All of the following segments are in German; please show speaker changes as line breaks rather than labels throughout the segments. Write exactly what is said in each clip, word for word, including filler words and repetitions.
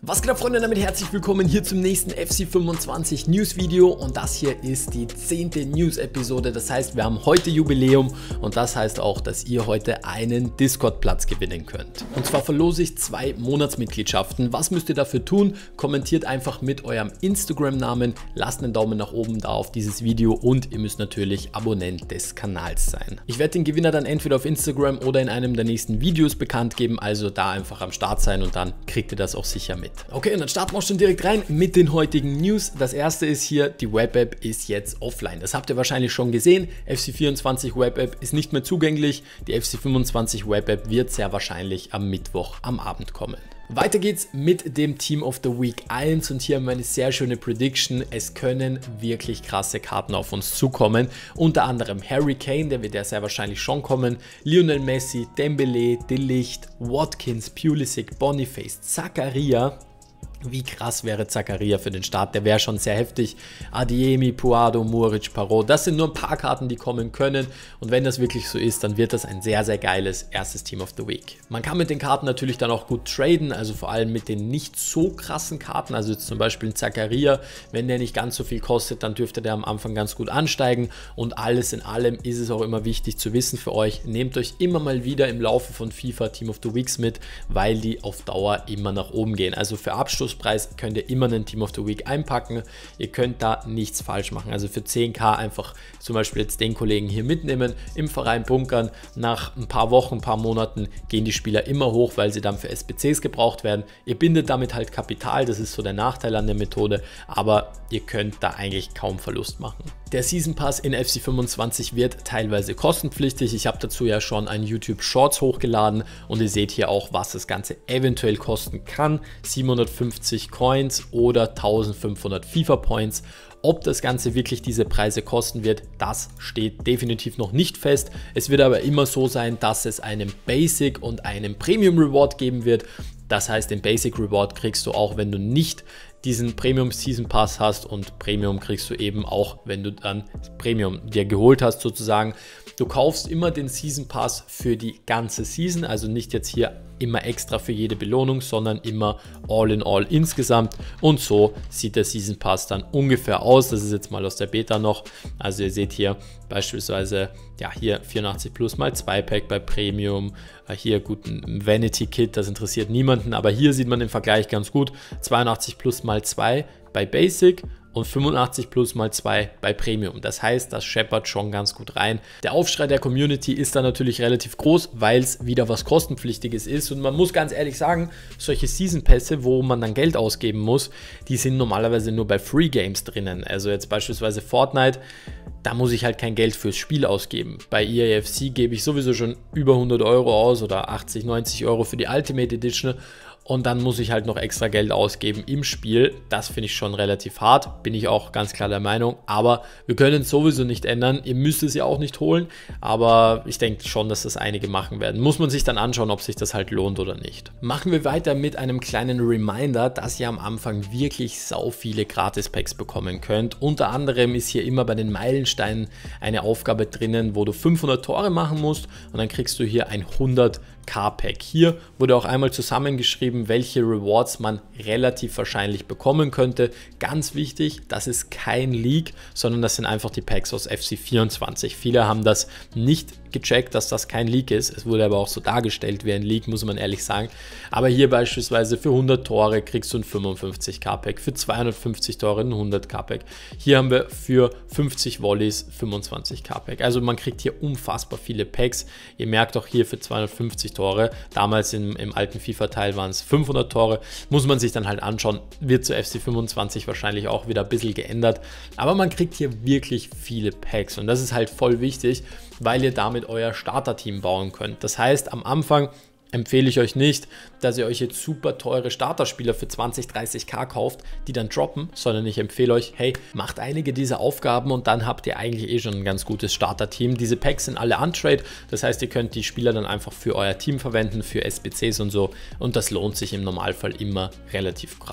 Was geht ab, Freunde, damit herzlich willkommen hier zum nächsten F C fünfundzwanzig News Video und das hier ist die zehnte News Episode. Das heißt, wir haben heute Jubiläum und das heißt auch, dass ihr heute einen Discord Platz gewinnen könnt. Und zwar verlose ich zwei Monatsmitgliedschaften. Was müsst ihr dafür tun? Kommentiert einfach mit eurem Instagram Namen, lasst einen Daumen nach oben da auf dieses Video und ihr müsst natürlich Abonnent des Kanals sein. Ich werde den Gewinner dann entweder auf Instagram oder in einem der nächsten Videos bekannt geben, also da einfach am Start sein und dann kriegt ihr das auch sicher mit. Okay, und dann starten wir auch schon direkt rein mit den heutigen News. Das erste ist hier, die Web-App ist jetzt offline. Das habt ihr wahrscheinlich schon gesehen. F C vierundzwanzig Web-App ist nicht mehr zugänglich. Die F C fünfundzwanzig Web-App wird sehr wahrscheinlich am Mittwoch am Abend kommen. Weiter geht's mit dem Team of the Week eins und hier haben wir eine sehr schöne Prediction. Es können wirklich krasse Karten auf uns zukommen. Unter anderem Harry Kane, der wird ja sehr wahrscheinlich schon kommen, Lionel Messi, Dembele, De Ligt, Watkins, Pulisic, Boniface, Zakaria. Wie krass wäre Zakaria für den Start, der wäre schon sehr heftig. Adeyemi, Puado, Muric, Parot, das sind nur ein paar Karten, die kommen können und wenn das wirklich so ist, dann wird das ein sehr, sehr geiles erstes Team of the Week. Man kann mit den Karten natürlich dann auch gut traden, also vor allem mit den nicht so krassen Karten, also jetzt zum Beispiel ein Zakaria, wenn der nicht ganz so viel kostet, dann dürfte der am Anfang ganz gut ansteigen und alles in allem ist es auch immer wichtig zu wissen für euch, nehmt euch immer mal wieder im Laufe von FIFA Team of the Weeks mit, weil die auf Dauer immer nach oben gehen, also für Abschluss Preis könnt ihr immer einen Team of the Week einpacken. Ihr könnt da nichts falsch machen. Also für zehn K einfach zum Beispiel jetzt den Kollegen hier mitnehmen, im Verein bunkern. Nach ein paar Wochen, ein paar Monaten gehen die Spieler immer hoch, weil sie dann für S B Cs gebraucht werden. Ihr bindet damit halt Kapital, das ist so der Nachteil an der Methode, aber ihr könnt da eigentlich kaum Verlust machen. Der Season Pass in F C fünfundzwanzig wird teilweise kostenpflichtig. Ich habe dazu ja schon ein YouTube Shorts hochgeladen und ihr seht hier auch, was das Ganze eventuell kosten kann. siebenhundertfünfzig Coins oder eintausendfünfhundert FIFA Points. Ob das Ganze wirklich diese Preise kosten wird, das steht definitiv noch nicht fest. Es wird aber immer so sein, dass es einen Basic und einen Premium Reward geben wird. Das heißt, den Basic Reward kriegst du auch, wenn du nicht diesen Premium Season Pass hast und Premium kriegst du eben auch, wenn du dann Premium dir geholt hast sozusagen. Du kaufst immer den Season Pass für die ganze Season, also nicht jetzt hier immer extra für jede Belohnung, sondern immer all in all insgesamt und so sieht der Season Pass dann ungefähr aus. Das ist jetzt mal aus der Beta noch, also ihr seht hier beispielsweise, ja hier vierundachtzig plus mal zwei Pack bei Premium, hier gut ein Vanity Kit, das interessiert niemanden, aber hier sieht man den Vergleich ganz gut, zweiundachtzig plus mal zwei bei Basic und fünfundachtzig plus mal zwei bei Premium. Das heißt, das scheppert schon ganz gut rein. Der Aufschrei der Community ist da natürlich relativ groß, weil es wieder was kostenpflichtiges ist und man muss ganz ehrlich sagen, solche Season Pässe, wo man dann Geld ausgeben muss, die sind normalerweise nur bei Free Games drinnen. Also jetzt beispielsweise Fortnite, da muss ich halt kein Geld fürs Spiel ausgeben. Bei E A F C gebe ich sowieso schon über hundert Euro aus oder achtzig, neunzig Euro für die Ultimate Edition. Und dann muss ich halt noch extra Geld ausgeben im Spiel. Das finde ich schon relativ hart, bin ich auch ganz klar der Meinung. Aber wir können es sowieso nicht ändern. Ihr müsst es ja auch nicht holen. Aber ich denke schon, dass das einige machen werden. Muss man sich dann anschauen, ob sich das halt lohnt oder nicht. Machen wir weiter mit einem kleinen Reminder, dass ihr am Anfang wirklich sau viele Gratis-Packs bekommen könnt. Unter anderem ist hier immer bei den Meilensteinen eine Aufgabe drinnen, wo du fünfhundert Tore machen musst. Und dann kriegst du hier ein hundert K-Pack. Hier wurde auch einmal zusammengeschrieben, welche Rewards man relativ wahrscheinlich bekommen könnte. Ganz wichtig, das ist kein Leak, sondern das sind einfach die Packs aus F C vierundzwanzig. Viele haben das nicht gecheckt, dass das kein Leak ist. Es wurde aber auch so dargestellt wie ein Leak, muss man ehrlich sagen. Aber hier beispielsweise für hundert Tore kriegst du ein fünfundfünfzig K-Pack, für zweihundertfünfzig Tore ein hundert K-Pack. Hier haben wir für fünfzig Volleys fünfundzwanzig K-Pack. Also man kriegt hier unfassbar viele Packs. Ihr merkt auch hier für zweihundertfünfzig Tore, damals im, im alten FIFA-Teil waren es fünfhundert Tore, muss man sich dann halt anschauen, wird zu F C fünfundzwanzig wahrscheinlich auch wieder ein bisschen geändert, aber man kriegt hier wirklich viele Packs und das ist halt voll wichtig, weil ihr damit euer Starterteam bauen könnt. Das heißt, am Anfang empfehle ich euch nicht, dass ihr euch jetzt super teure Starterspieler für zwanzig, dreißig K kauft, die dann droppen, sondern ich empfehle euch, hey, macht einige dieser Aufgaben und dann habt ihr eigentlich eh schon ein ganz gutes Starterteam. Diese Packs sind alle untrade, das heißt, ihr könnt die Spieler dann einfach für euer Team verwenden, für S B Cs und so und das lohnt sich im Normalfall immer relativ krass.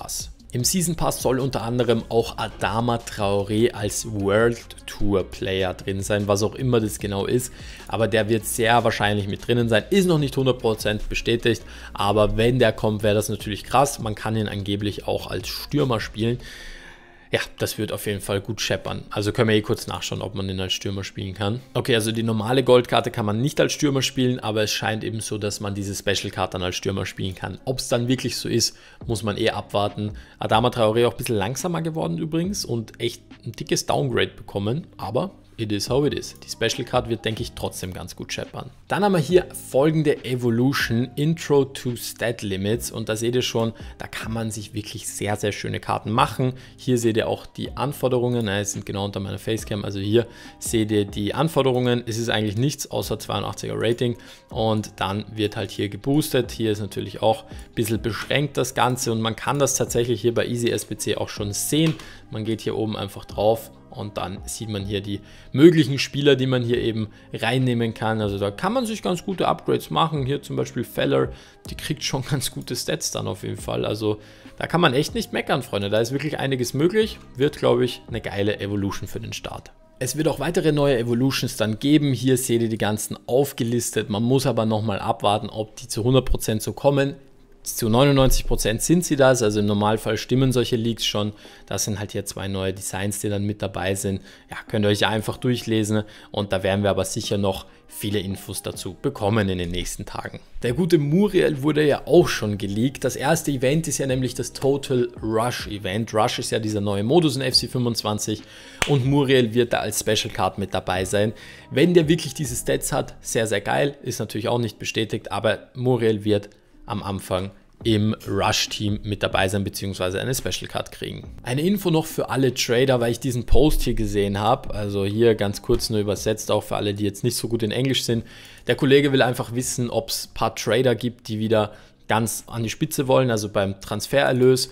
Im Season Pass soll unter anderem auch Adama Traoré als World Tour Player drin sein, was auch immer das genau ist, aber der wird sehr wahrscheinlich mit drinnen sein, ist noch nicht hundert Prozent bestätigt, aber wenn der kommt, wäre das natürlich krass. Man kann ihn angeblich auch als Stürmer spielen. Ja, das wird auf jeden Fall gut scheppern. Also können wir eh kurz nachschauen, ob man den als Stürmer spielen kann. Okay, also die normale Goldkarte kann man nicht als Stürmer spielen, aber es scheint eben so, dass man diese Special Card dann als Stürmer spielen kann. Ob es dann wirklich so ist, muss man eh abwarten. Adama Traoré auch ein bisschen langsamer geworden übrigens und echt ein dickes Downgrade bekommen, aber it is how it is. Die Special Card wird, denke ich, trotzdem ganz gut scheppern. Dann haben wir hier folgende Evolution, Intro to Stat Limits, und da seht ihr schon, da kann man sich wirklich sehr, sehr schöne Karten machen. Hier seht ihr auch die Anforderungen, es sind genau unter meiner Facecam, also hier seht ihr die Anforderungen. Es ist eigentlich nichts außer zweiundachtziger Rating und dann wird halt hier geboostet. Hier ist natürlich auch ein bisschen beschränkt das Ganze und man kann das tatsächlich hier bei EasySBC auch schon sehen. Man geht hier oben einfach drauf und dann sieht man hier die möglichen Spieler, die man hier eben reinnehmen kann. Also da kann man sich ganz gute Upgrades machen. Hier zum Beispiel Feller, die kriegt schon ganz gute Stats dann auf jeden Fall. Also da kann man echt nicht meckern, Freunde. Da ist wirklich einiges möglich. Wird, glaube ich, eine geile Evolution für den Start. Es wird auch weitere neue Evolutions dann geben. Hier seht ihr die ganzen aufgelistet. Man muss aber nochmal abwarten, ob die zu hundert Prozent so kommen. Zu neunundneunzig Prozent sind sie das, also im Normalfall stimmen solche Leaks schon. Das sind halt hier zwei neue Designs, die dann mit dabei sind. Ja, könnt ihr euch einfach durchlesen und da werden wir aber sicher noch viele Infos dazu bekommen in den nächsten Tagen. Der gute Muriel wurde ja auch schon geleakt. Das erste Event ist ja nämlich das Total Rush Event. Rush ist ja dieser neue Modus in F C fünfundzwanzig und Muriel wird da als Special Card mit dabei sein. Wenn der wirklich diese Stats hat, sehr, sehr geil. Ist natürlich auch nicht bestätigt, aber Muriel wird am Anfang im Rush-Team mit dabei sein bzw. eine Special Card kriegen. Eine Info noch für alle Trader, weil ich diesen Post hier gesehen habe, also hier ganz kurz nur übersetzt, auch für alle, die jetzt nicht so gut in Englisch sind. Der Kollege will einfach wissen, ob es ein paar Trader gibt, die wieder ganz an die Spitze wollen, also beim Transfererlös,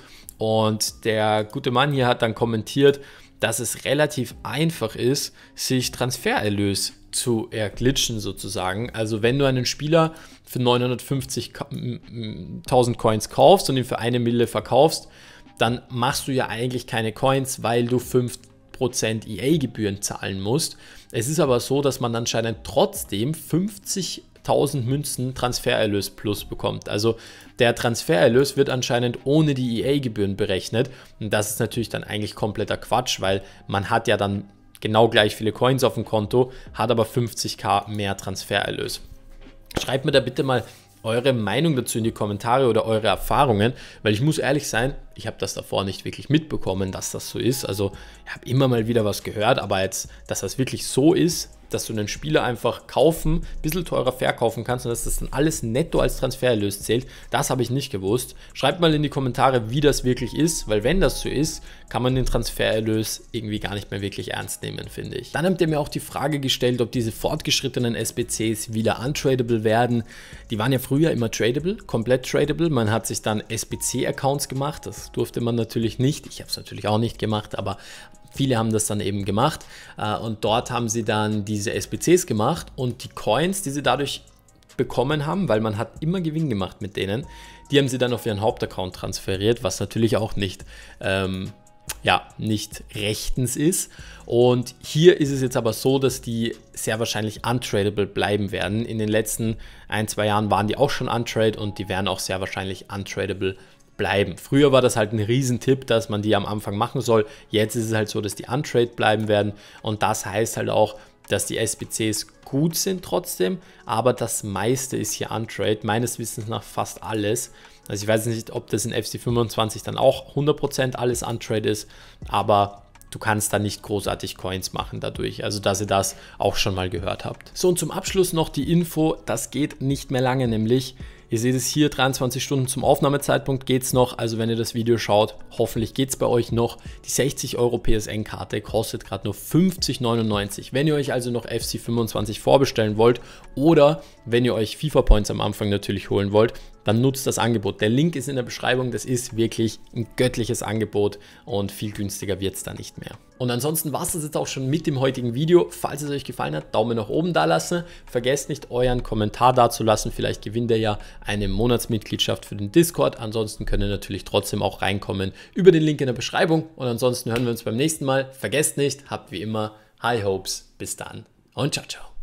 und der gute Mann hier hat dann kommentiert, dass es relativ einfach ist, sich Transfererlös zu erglitschen sozusagen. Also wenn du einen Spieler für neunhundertfünfzigtausend Coins kaufst und ihn für eine Mille verkaufst, dann machst du ja eigentlich keine Coins, weil du fünf Prozent E A-Gebühren zahlen musst. Es ist aber so, dass man anscheinend trotzdem fünfzigtausend Münzen Transfererlös plus bekommt. Also der Transfererlös wird anscheinend ohne die E A-Gebühren berechnet und das ist natürlich dann eigentlich kompletter Quatsch, weil man hat ja dann genau gleich viele Coins auf dem Konto, hat aber fünfzigtausend mehr Transfererlös. Schreibt mir da bitte mal eure Meinung dazu in die Kommentare oder eure Erfahrungen, weil ich muss ehrlich sein, ich habe das davor nicht wirklich mitbekommen, dass das so ist. Also ich habe immer mal wieder was gehört, aber jetzt, dass das wirklich so ist, dass du einen Spieler einfach kaufen, ein bisschen teurer verkaufen kannst und dass das dann alles netto als Transfererlös zählt, das habe ich nicht gewusst. Schreibt mal in die Kommentare, wie das wirklich ist, weil wenn das so ist, kann man den Transfererlös irgendwie gar nicht mehr wirklich ernst nehmen, finde ich. Dann habt ihr mir auch die Frage gestellt, ob diese fortgeschrittenen S B Cs wieder untradable werden. Die waren ja früher immer tradable, komplett tradable. Man hat sich dann S B C-Accounts gemacht, das durfte man natürlich nicht. Ich habe es natürlich auch nicht gemacht, aber viele haben das dann eben gemacht und dort haben sie dann diese S B Cs gemacht und die Coins, die sie dadurch bekommen haben, weil man hat immer Gewinn gemacht mit denen, die haben sie dann auf ihren Hauptaccount transferiert, was natürlich auch nicht, ähm, ja, nicht rechtens ist. Und hier ist es jetzt aber so, dass die sehr wahrscheinlich untradable bleiben werden. In den letzten ein, zwei Jahren waren die auch schon untrade und die werden auch sehr wahrscheinlich untradable bleiben. Früher war das halt ein Riesentipp, dass man die am Anfang machen soll. Jetzt ist es halt so, dass die untrade bleiben werden und das heißt halt auch, dass die S B Cs gut sind trotzdem, aber das meiste ist hier untrade, meines Wissens nach fast alles. Also ich weiß nicht, ob das in F C fünfundzwanzig dann auch hundert Prozent alles untrade ist, aber du kannst da nicht großartig Coins machen dadurch, also dass ihr das auch schon mal gehört habt. So, und zum Abschluss noch die Info, das geht nicht mehr lange, nämlich ihr seht es hier, dreiundzwanzig Stunden zum Aufnahmezeitpunkt geht es noch, also wenn ihr das Video schaut, hoffentlich geht es bei euch noch. Die sechzig Euro P S N-Karte kostet gerade nur fünfzig neunundneunzig. Wenn ihr euch also noch F C fünfundzwanzig vorbestellen wollt oder wenn ihr euch FIFA Points am Anfang natürlich holen wollt, dann nutzt das Angebot. Der Link ist in der Beschreibung, das ist wirklich ein göttliches Angebot und viel günstiger wird es da nicht mehr. Und ansonsten war es das jetzt auch schon mit dem heutigen Video. Falls es euch gefallen hat, Daumen nach oben da lassen. Vergesst nicht, euren Kommentar dazulassen. Vielleicht gewinnt ihr ja eine Monatsmitgliedschaft für den Discord. Ansonsten könnt ihr natürlich trotzdem auch reinkommen über den Link in der Beschreibung. Und ansonsten hören wir uns beim nächsten Mal. Vergesst nicht, habt wie immer High Hopes. Bis dann und ciao, ciao.